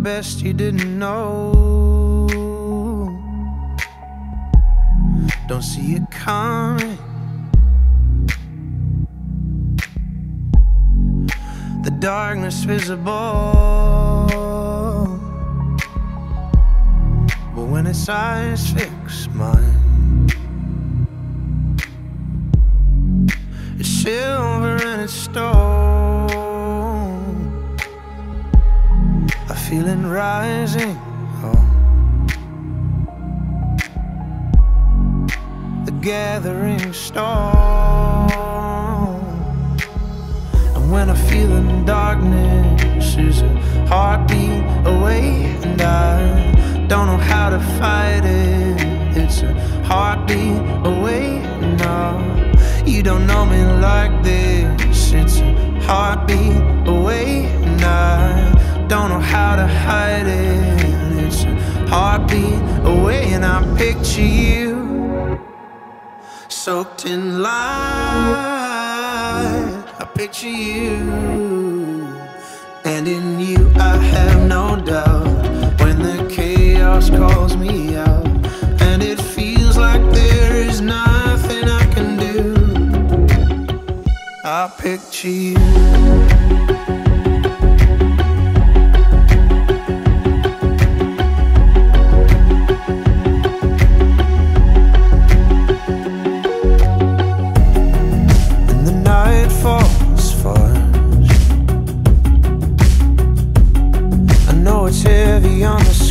best you didn't know. Don't see it coming. The darkness visible, but when its eyes fix mine, it's silver and it's stone. I feel it rising, oh. The gathering storm. And when I feel in darkness is a heartbeat away, and I don't know how to fight it. It's a heartbeat away. No, you don't know me like this. It's a heartbeat away, and I don't know how to hide it. It's a heartbeat away, and I picture you soaked in light. I picture you, and in you I have no doubt. When the chaos calls me out, and it feels like there is nothing I can do, I picture you. It's heavy on the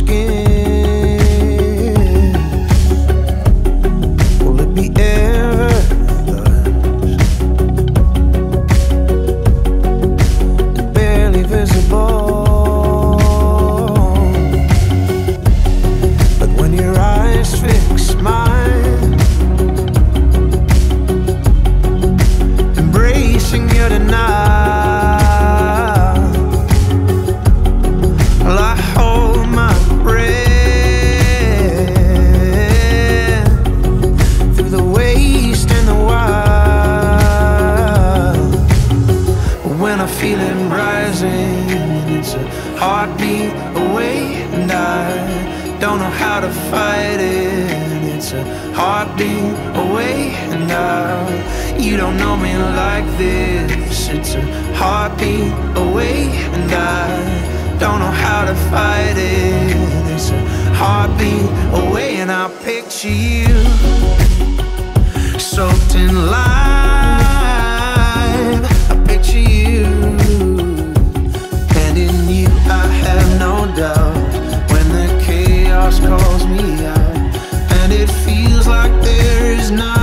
skin. Will it be ever thus? And barely visible. But when your eyes fix mine, embracing your denial, feeling rising, it's a heartbeat away, and I don't know how to fight it. It's a heartbeat away, and you don't know me like this. It's a heartbeat away, and I don't know how to fight it. It's a heartbeat away, and I picture you soaked in light. I picture you, and in you I have no doubt. When the chaos calls me out, and it feels like there is nothing